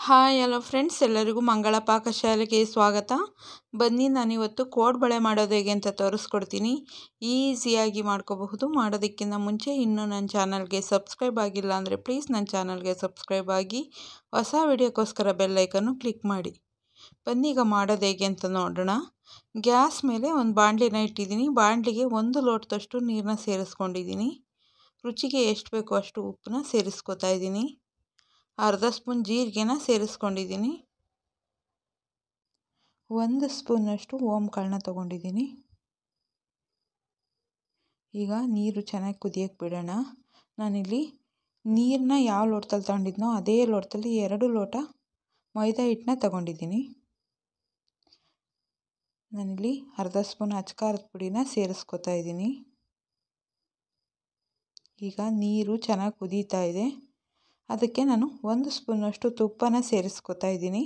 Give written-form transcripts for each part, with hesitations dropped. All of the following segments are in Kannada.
ಹಾಯ್ ಹಲೋ ಫ್ರೆಂಡ್ಸ್, ಎಲ್ಲರಿಗೂ ಮಂಗಳ ಪಾಕಶಾಲೆಗೆ ಸ್ವಾಗತ. ಬನ್ನಿ, ನಾನಿವತ್ತು ಕೋಡ್ಬಳೆ ಮಾಡೋದು ಹೇಗೆ ಅಂತ ತೋರಿಸ್ಕೊಡ್ತೀನಿ. ಈಸಿಯಾಗಿ ಮಾಡ್ಕೋಬಹುದು. ಮಾಡೋದಕ್ಕಿಂತ ಮುಂಚೆ ಇನ್ನೂ ನನ್ನ ಚಾನಲ್ಗೆ ಸಬ್ಸ್ಕ್ರೈಬ್ ಆಗಿಲ್ಲ ಅಂದರೆ ಪ್ಲೀಸ್ ನನ್ನ ಚಾನಲ್ಗೆ ಸಬ್ಸ್ಕ್ರೈಬ್ ಆಗಿ, ಹೊಸ ವಿಡಿಯೋಕ್ಕೋಸ್ಕರ ಬೆಲ್ಲೈಕನ್ನು ಕ್ಲಿಕ್ ಮಾಡಿ. ಬನ್ನಿ ಈಗ ಮಾಡೋದು ಹೇಗೆ ಅಂತ ನೋಡೋಣ. ಗ್ಯಾಸ್ ಮೇಲೆ ಒಂದು ಬಾಣಲಿನ ಇಟ್ಟಿದ್ದೀನಿ. ಬಾಣಲಿಗೆ 1 ಲೋಟದಷ್ಟು ನೀರನ್ನ ಸೇರಿಸ್ಕೊಂಡಿದ್ದೀನಿ. ರುಚಿಗೆ ಎಷ್ಟು ಬೇಕೋ ಅಷ್ಟು ಉಪ್ಪನ್ನ ಸೇರಿಸ್ಕೊತಾ ಇದ್ದೀನಿ. ಅರ್ಧ ಸ್ಪೂನ್ ಜೀರಿಗೆನ ಸೇರಿಸ್ಕೊಂಡಿದ್ದೀನಿ. 1 ಸ್ಪೂನಷ್ಟು ಓಂಕಾಳನ್ನ ತೊಗೊಂಡಿದ್ದೀನಿ. ಈಗ ನೀರು ಚೆನ್ನಾಗಿ ಕುದಿಯೋಕ್ಕೆ ಬಿಡೋಣ. ನಾನಿಲ್ಲಿ ನೀರನ್ನ ಯಾವ ಲೋಟದಲ್ಲಿ ತಗೊಂಡಿದ್ನೋ ಅದೇ ಲೋಟದಲ್ಲಿ 2 ಲೋಟ ಮೈದಾ ಹಿಟ್ಟನ್ನ ತಗೊಂಡಿದ್ದೀನಿ. ನಾನಿಲ್ಲಿ ಅರ್ಧ ಸ್ಪೂನ್ ಅಚ್ಕಾರದ ಪುಡಿನ ಸೇರಿಸ್ಕೊತಾ ಇದ್ದೀನಿ. ಈಗ ನೀರು ಚೆನ್ನಾಗಿ ಕುದೀತಾ ಇದೆ. ಅದಕ್ಕೆ ನಾನು 1 ಸ್ಪೂನಷ್ಟು ತುಪ್ಪನ ಸೇರಿಸ್ಕೊತಾ ಇದ್ದೀನಿ.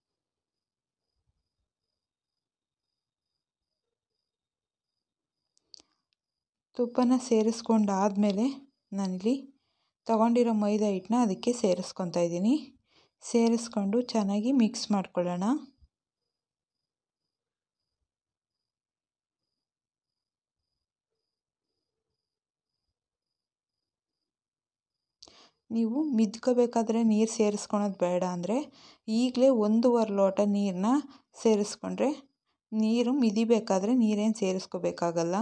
ತುಪ್ಪನ ಸೇರಿಸ್ಕೊಂಡಾದಮೇಲೆ ನಾನಿಲ್ಲಿ ತಗೊಂಡಿರೋ ಮೈದಾ ಹಿಟ್ಟನ್ನ ಅದಕ್ಕೆ ಸೇರಿಸ್ಕೊತಾ ಇದ್ದೀನಿ. ಸೇರಿಸ್ಕೊಂಡು ಚೆನ್ನಾಗಿ ಮಿಕ್ಸ್ ಮಾಡ್ಕೊಳ್ಳೋಣ. ನೀವು ಮಿದ್ಕೋಬೇಕಾದ್ರೆ ನೀರು ಸೇರಿಸ್ಕೊಳೋದು ಬೇಡ ಅಂದರೆ ಈಗಲೇ 1.5 ಲೋಟ ನೀರನ್ನ ಸೇರಿಸ್ಕೊಂಡ್ರೆ ನೀರು ಮಿದಿಬೇಕಾದ್ರೆ ನೀರೇನು ಸೇರಿಸ್ಕೋಬೇಕಾಗಲ್ಲ.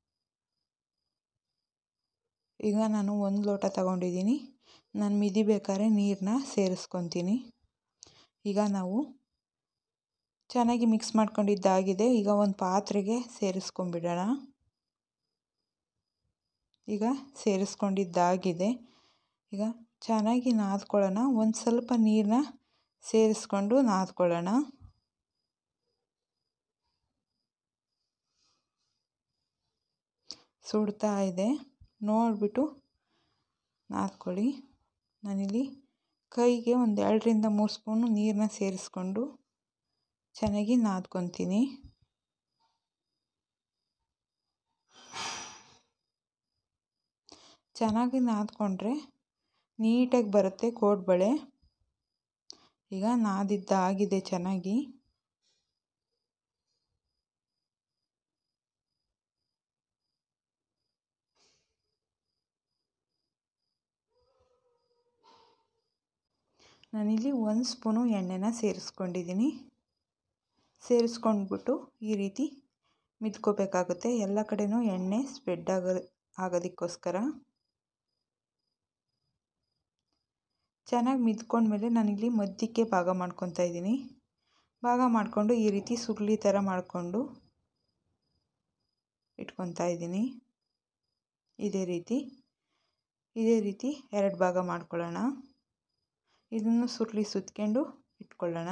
ಈಗ ನಾನು 1 ಲೋಟ ತಗೊಂಡಿದ್ದೀನಿ. ನಾನು ಮಿದಿಬೇಕಾದ್ರೆ ನೀರನ್ನ ಸೇರಿಸ್ಕೊತೀನಿ. ಈಗ ನಾವು ಚೆನ್ನಾಗಿ ಮಿಕ್ಸ್ ಮಾಡ್ಕೊಂಡಿದ್ದಾಗಿದೆ. ಈಗ ಒಂದು ಪಾತ್ರೆಗೆ ಸೇರಿಸ್ಕೊಂಡ್ಬಿಡೋಣ. ಈಗ ಸೇರಿಸ್ಕೊಂಡಿದ್ದಾಗಿದೆ. ಈಗ ಚೆನ್ನಾಗಿ ನಾದ್ಕೊಳ್ಳೋಣ. ಒಂದು ಸ್ವಲ್ಪ ನೀರನ್ನ ಸೇರಿಸ್ಕೊಂಡು ನಾದ್ಕೊಳ್ಳೋಣ. ಸುಡ್ತಾ ಇದೆ, ನೋಡಿಬಿಟ್ಟು ನಾದ್ಕೊಳ್ಳಿ. ನಾನಿಲ್ಲಿ ಕೈಗೆ ಒಂದು 2ರಿಂದ 3 ಸ್ಪೂನು ನೀರನ್ನ ಸೇರಿಸ್ಕೊಂಡು ಚೆನ್ನಾಗಿ ನಾದ್ಕೊತೀನಿ. ಚೆನ್ನಾಗಿ ನಾದ್ಕೊಂಡ್ರೆ ನೀಟಾಗಿ ಬರುತ್ತೆ ಕೋಡ್ಬಳೆ. ಈಗ ನಾದಿದ್ದಾಗಿದೆ ಚೆನ್ನಾಗಿ. ನಾನಿಲ್ಲಿ 1 ಸ್ಪೂನು ಎಣ್ಣೆನ ಸೇರಿಸ್ಕೊಂಡಿದ್ದೀನಿ. ಸೇರಿಸ್ಕೊಂಡ್ಬಿಟ್ಟು ಈ ರೀತಿ ಮಿದ್ಕೋಬೇಕಾಗುತ್ತೆ. ಎಲ್ಲ ಕಡೆನೂ ಎಣ್ಣೆ ಸ್ಪ್ರೆಡ್ ಆಗೋದಕ್ಕೋಸ್ಕರ. ಚೆನ್ನಾಗಿ ಮಿದ್ಕೊಂಡ್ಮೇಲೆ ನಾನಿಲ್ಲಿ ಮಧ್ಯಕ್ಕೆ ಭಾಗ ಮಾಡ್ಕೊತಾ ಇದ್ದೀನಿ. ಭಾಗ ಮಾಡಿಕೊಂಡು ಈ ರೀತಿ ಸುರುಳಿ ಥರ ಮಾಡಿಕೊಂಡು ಇಟ್ಕೊತಾ ಇದ್ದೀನಿ. ಇದೇ ರೀತಿ 2 ಭಾಗ ಮಾಡ್ಕೊಳ್ಳೋಣ. ಇದನ್ನು ಸುರುಳಿ ಸುತ್ಕೊಂಡು ಇಟ್ಕೊಳ್ಳೋಣ.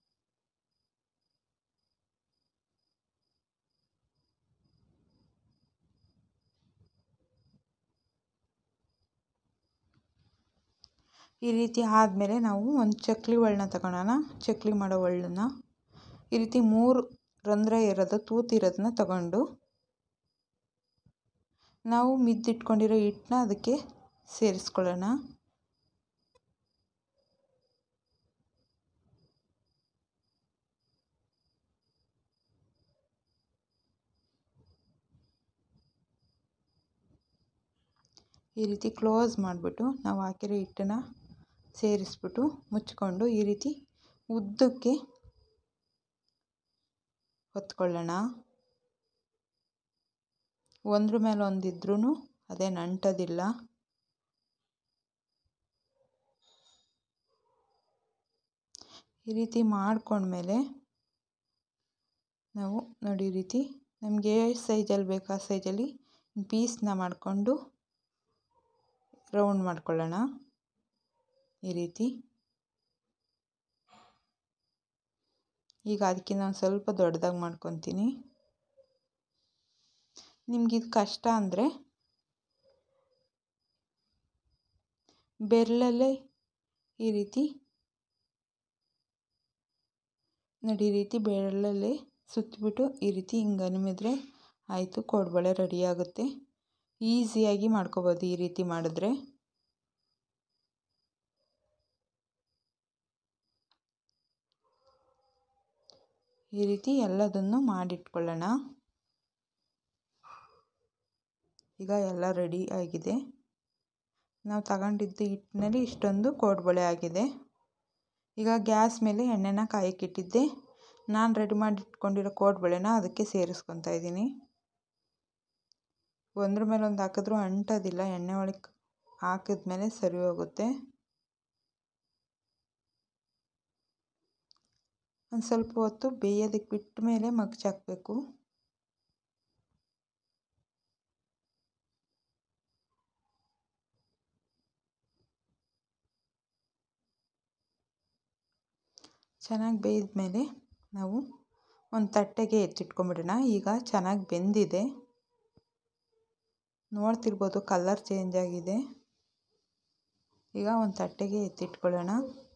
ಈ ರೀತಿ ಆದಮೇಲೆ ನಾವು ಒಂದು ಚಕ್ಲಿ ಒಳ್ಳನ್ನ ತಗೊಳ್ಳೋಣ. ಚಕ್ಲಿ ಮಾಡೋ ಒಳ್ಳನ್ನ ಈ ರೀತಿ 3 ರಂಧ್ರ ಇರೋದು ತೂತಿರೋದನ್ನ ತಗೊಂಡು ನಾವು ಮಿದ್ದಿಟ್ಕೊಂಡಿರೋ ಹಿಟ್ಟನ್ನ ಅದಕ್ಕೆ ಸೇರಿಸ್ಕೊಳ್ಳೋಣ. ಈ ರೀತಿ ಕ್ಲೋಸ್ ಮಾಡಿಬಿಟ್ಟು ನಾವು ಹಾಕಿರೋ ಹಿಟ್ಟನ್ನು ಸೇರಿಸ್ಬಿಟ್ಟು ಮುಚ್ಕೊಂಡು ಈ ರೀತಿ ಉದ್ದಕ್ಕೆ ಹೊತ್ಕೊಳ್ಳೋಣ. ಒಂದ್ರ ಮೇಲೆ ಒಂದಿದ್ರೂ ಅದೇನು ಅಂಟೋದಿಲ್ಲ. ಈ ರೀತಿ ಮಾಡ್ಕೊಂಡ್ಮೇಲೆ ನಾವು ನೋಡಿ ಈ ರೀತಿ ನಮಗೆ ಎಷ್ಟು ಸೈಜಲ್ಲಿ ಬೇಕು ಆ ಸೈಜಲ್ಲಿ ಪೀಸ್ನ ಮಾಡಿಕೊಂಡು ರೌಂಡ್ ಮಾಡ್ಕೊಳ್ಳೋಣ. ಈ ರೀತಿ ಈಗ ಅದಕ್ಕಿಂತ ಒಂದು ಸ್ವಲ್ಪ ದೊಡ್ಡದಾಗಿ ಮಾಡ್ಕೊತೀನಿ. ನಿಮಗಿದು ಕಷ್ಟ ಅಂದರೆ ಬೆರಳಲ್ಲೇ ಈ ರೀತಿ ನೋಡಿ ಈ ರೀತಿ ಬೆರಳಲ್ಲೇ ಸುತ್ತಿಬಿಟ್ಟು ಈ ರೀತಿ ಹಿಂಗೆ ಅನಿಮಿದ್ರೆ ಆಯಿತು, ಕೋಡ್ಬಳೆ ರೆಡಿಯಾಗುತ್ತೆ. ಈಸಿಯಾಗಿ ಮಾಡ್ಕೋಬೋದು ಈ ರೀತಿ ಮಾಡಿದ್ರೆ. ಈ ರೀತಿ ಎಲ್ಲದನ್ನು ಮಾಡಿಟ್ಕೊಳ್ಳೋಣ. ಈಗ ಎಲ್ಲ ರೆಡಿ ಆಗಿದೆ. ನಾವು ತಗೊಂಡಿದ್ದು ಹಿಟ್ಟಿನಲ್ಲಿ ಇಷ್ಟೊಂದು ಕೋಡ್ಬಳೆ ಆಗಿದೆ. ಈಗ ಗ್ಯಾಸ್ ಮೇಲೆ ಎಣ್ಣೆನ ಕಾಯಕ್ಕಿಟ್ಟಿದ್ದೆ. ನಾನು ರೆಡಿ ಮಾಡಿ ಇಟ್ಕೊಂಡಿರೋ ಕೋಡ್ಬಳೆನ ಅದಕ್ಕೆ ಸೇರಿಸ್ಕೊತಾ ಇದ್ದೀನಿ. ಒಂದ್ರ ಮೇಲೆ ಒಂದು ಹಾಕಿದ್ರೂ ಅಂಟೋದಿಲ್ಲ. ಎಣ್ಣೆ ಒಳಗೆ ಹಾಕಿದ್ಮೇಲೆ ಸರಿ ಹೋಗುತ್ತೆ. ಒಂದು ಸ್ವಲ್ಪ ಹೊತ್ತು ಬೇಯೋದಕ್ಕೆ ಬಿಟ್ಟ ಮೇಲೆ ಮಗ್ಚಾಕಬೇಕು. ಚೆನ್ನಾಗಿ ಬೇಯ್ದ ಮೇಲೆ ನಾವು ಒಂದು ತಟ್ಟೆಗೆ ಎತ್ತಿಟ್ಕೊಂಡ್ಬಿಡೋಣ. ಈಗ ಚೆನ್ನಾಗಿ ಬೆಂದಿದೆ, ನೋಡ್ತಿರ್ಬೋದು ಕಲರ್ ಚೇಂಜ್ ಆಗಿದೆ. ಈಗ ಒಂದು ತಟ್ಟೆಗೆ ಎತ್ತಿಟ್ಕೊಳ್ಳೋಣ.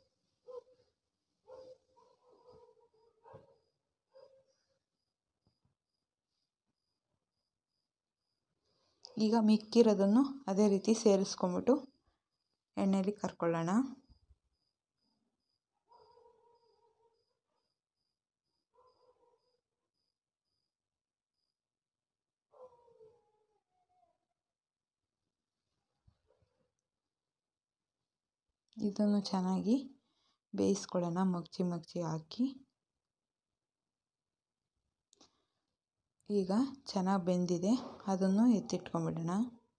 ಈಗ ಮಿಕ್ಕಿರೋದನ್ನು ಅದೇ ರೀತಿ ಸೇರಿಸ್ಕೊಂಬಿಟ್ಟು ಎಣ್ಣೆಯಲ್ಲಿ ಕರ್ಕೊಳ್ಳೋಣ. ಇದನ್ನು ಚೆನ್ನಾಗಿ ಬೇಯಿಸ್ಕೊಳ್ಳೋಣ. ಮಗ್ಚಿ ಹಾಕಿ ಈಗ ಚೆನ್ನಾಗಿ ಬೆಂದಿದೆ, ಅದನ್ನು ಎತ್ತಿಟ್ಕೊಂಡ್ಬಿಡೋಣ.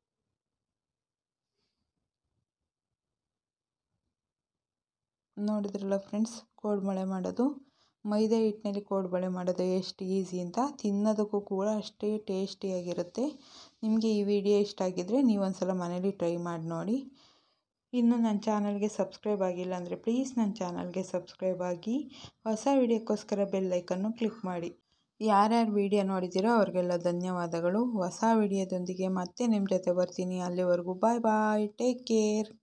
ನೋಡಿದ್ರಲ್ಲ ಫ್ರೆಂಡ್ಸ್, ಕೋಡ್ಬಳೆ ಮಾಡೋದು, ಮೈದಾ ಹಿಟ್ಟಿನಲ್ಲಿ ಕೋಡ್ಬಳೆ ಮಾಡೋದು ಎಷ್ಟು ಈಸಿ ಅಂತ. ತಿನ್ನೋದಕ್ಕೂ ಕೂಡ ಅಷ್ಟೇ ಟೇಸ್ಟಿಯಾಗಿರುತ್ತೆ. ನಿಮಗೆ ಈ ವಿಡಿಯೋ ಇಷ್ಟ ಆಗಿದ್ದರೆ ನೀವೊಂದು ಸಲ ಮನೇಲಿ ಟ್ರೈ ಮಾಡಿ ನೋಡಿ. ಇನ್ನು ನನ್ನ ಚಾನಲ್ಗೆ ಸಬ್ಸ್ಕ್ರೈಬ್ ಆಗಿಲ್ಲ ಅಂದರೆ ಪ್ಲೀಸ್ ನನ್ನ ಚಾನಲ್ಗೆ ಸಬ್ಸ್ಕ್ರೈಬ್ ಆಗಿ, ಹೊಸ ವಿಡಿಯೋಕ್ಕೋಸ್ಕರ ಬೆಲ್ ಐಕನ್ನು ಕ್ಲಿಕ್ ಮಾಡಿ. ಯಾರ್ಯಾರು ವಿಡಿಯೋ ನೋಡಿದ್ದೀರೋ ಅವ್ರಿಗೆಲ್ಲ ಧನ್ಯವಾದಗಳು. ಹೊಸ ವಿಡಿಯೋದೊಂದಿಗೆ ಮತ್ತೆ ನಿಮ್ಮ ಜೊತೆ ಬರ್ತೀನಿ. ಅಲ್ಲಿವರೆಗೂ ಬಾಯ್ ಬಾಯ್, ಟೇಕ್ ಕೇರ್.